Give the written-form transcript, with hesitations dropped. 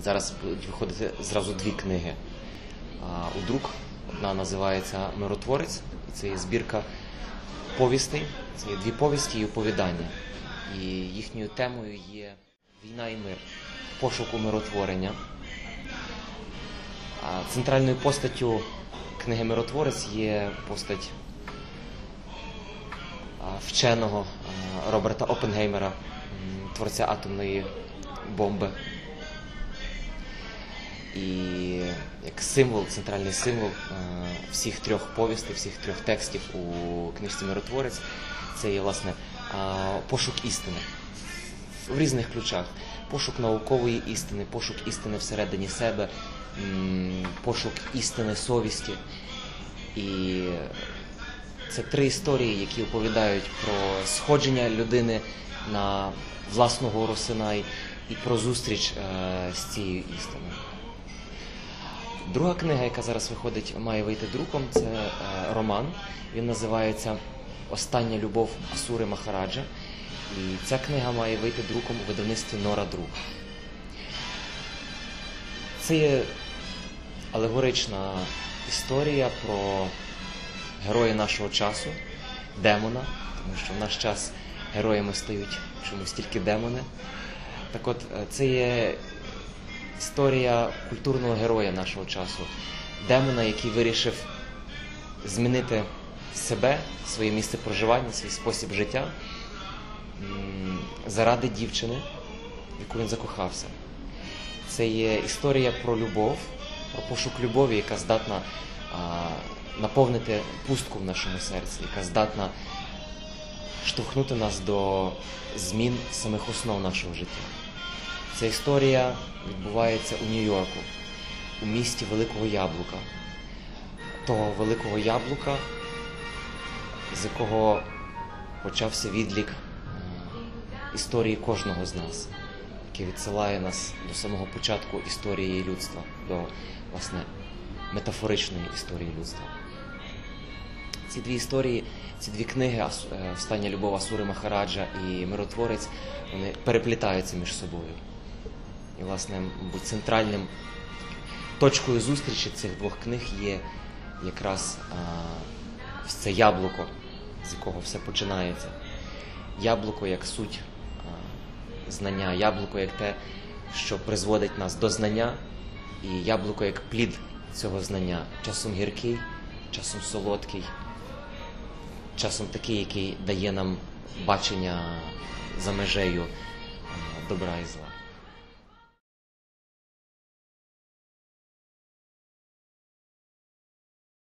Зараз будуть виходити зразу дві книги у друк. Одна називається «Миротворець», і це є збірка повістей, це є дві повісті і оповідання. І їхньою темою є війна і мир, пошук умиротворення. Центральною постаттю книги «Миротворець» є постать вченого Роберта Оппенгеймера, творця атомної бомби. І як символ, центральний символ всіх трьох повістей, всіх трьох текстів у книжці «Миротворець» це є, власне, пошук істини в різних ключах. Пошук наукової істини, пошук істини всередині себе, пошук істини совісті. І це три історії, які оповідають про сходження людини на власну гору Синай і про зустріч з цією істиною. Друга книга, яка зараз виходить, має вийти друком, це роман. Він називається «Остання любов Асури Махараджа». І ця книга має вийти друком у видавництві Нора Друк. Це є алегорична історія про героя нашого часу, демона, тому що в наш час героями стають чомусь тільки демони. Так от, це є історія культурного героя нашого часу, демона, який вирішив змінити себе, своє місце проживання, свій спосіб життя заради дівчини, в яку він закохався. Це є історія про любов, про пошук любові, яка здатна наповнити пустку в нашому серці, яка здатна штовхнути нас до змін самих основ нашого життя. Ця історія відбувається у Нью-Йорку, у місті Великого Яблука. Того Великого Яблука, з якого почався відлік історії кожного з нас, який відсилає нас до самого початку історії людства, до, власне, метафоричної історії людства. Ці дві історії, ці дві книги «Остання любов Асури Махараджа» і «Миротворець», вони переплітаються між собою. І, власне, мабуть, центральним точкою зустрічі цих двох книг є якраз це яблуко, з якого все починається. Яблуко як суть знання, яблуко як те, що призводить нас до знання, і яблуко як плід цього знання. Часом гіркий, часом солодкий, часом такий, який дає нам бачення за межею добра і зла.